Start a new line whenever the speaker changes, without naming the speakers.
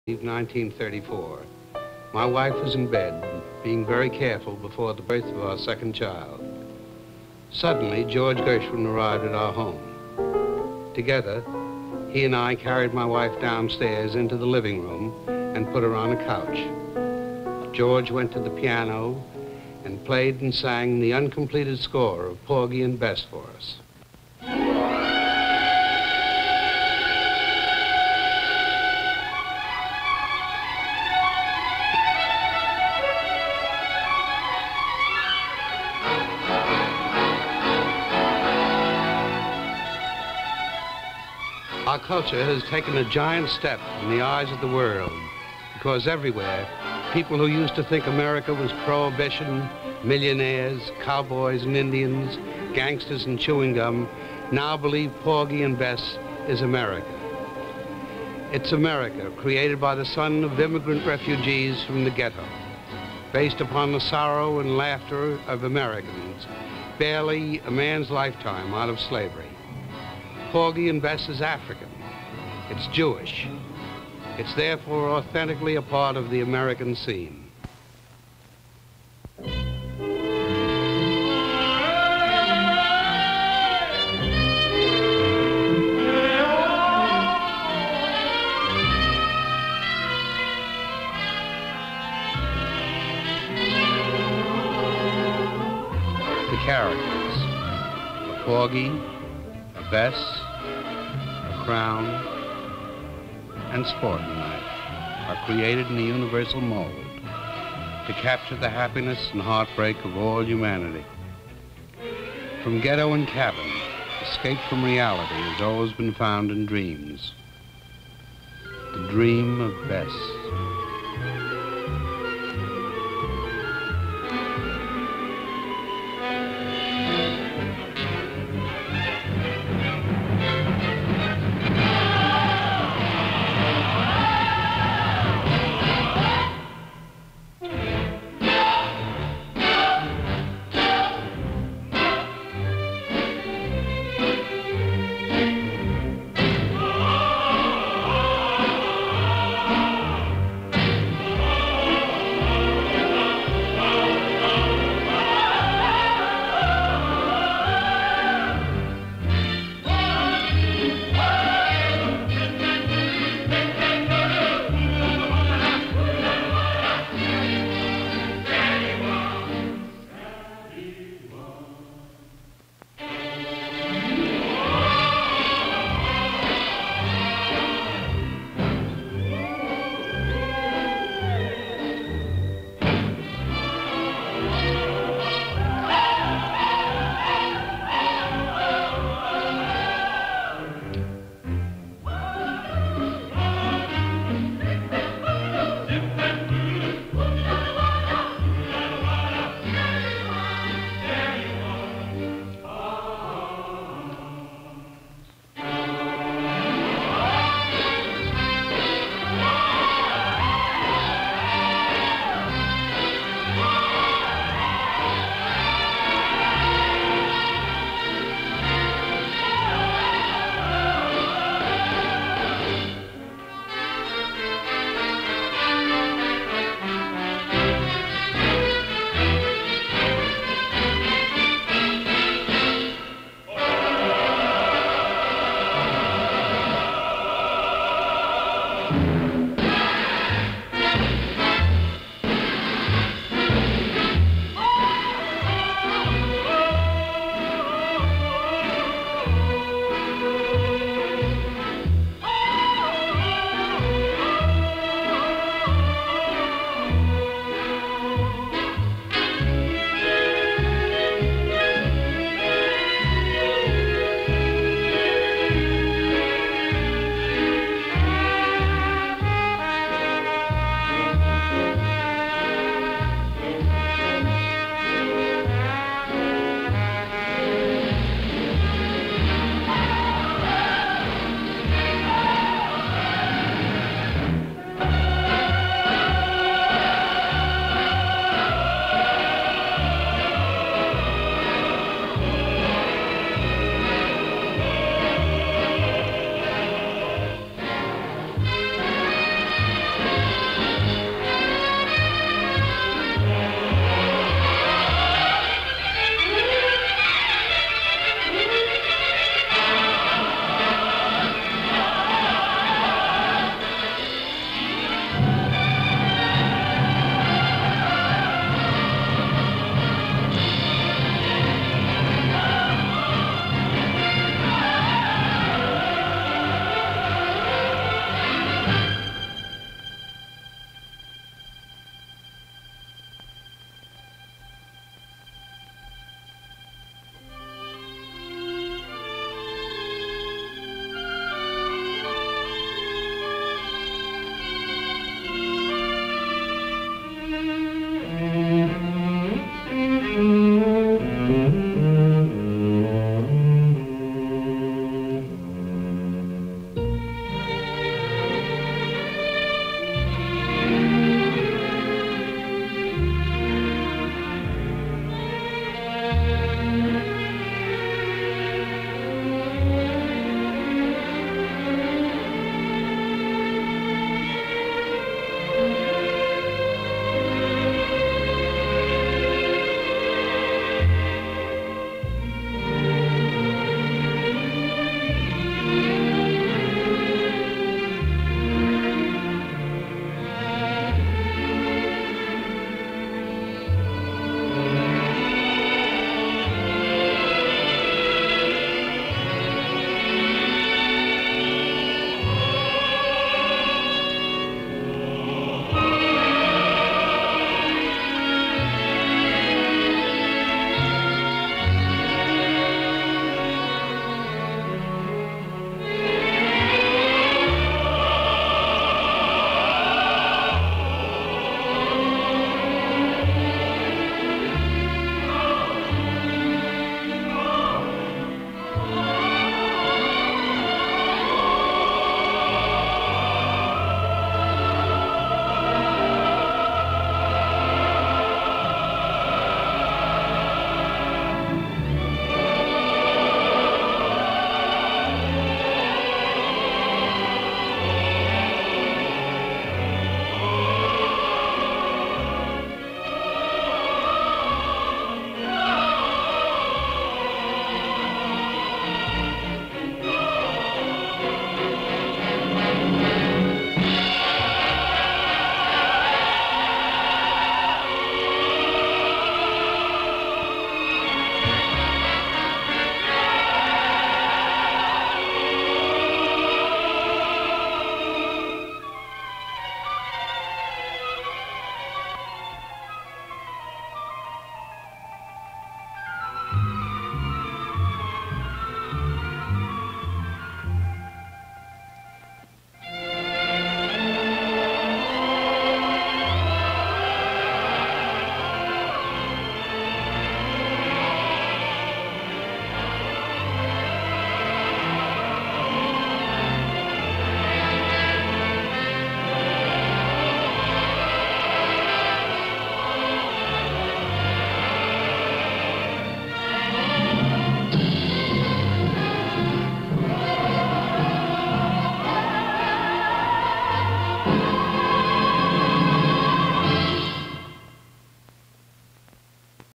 1934. My wife was in bed, being very careful before the birth of our second child. Suddenly, George Gershwin arrived at our home. Together, he and I carried my wife downstairs into the living room and put her on a couch. George went to the piano and played and sang the uncompleted score of Porgy and Bess for us. Our culture has taken a giant step in the eyes of the world because everywhere, people who used to think America was prohibition, millionaires, cowboys and Indians, gangsters and chewing gum, now believe Porgy and Bess is America. It's America, created by the son of immigrant refugees from the ghetto, based upon the sorrow and laughter of Americans, barely a man's lifetime out of slavery. Porgy and Bess is African. It's Jewish. It's therefore authentically a part of the American scene. The characters, a Porgy, a Bess, a Crown, and Sporting Knife are created in the universal mold to capture the happiness and heartbreak of all humanity. From ghetto and cabin, escape from reality has always been found in dreams. The dream of Bess.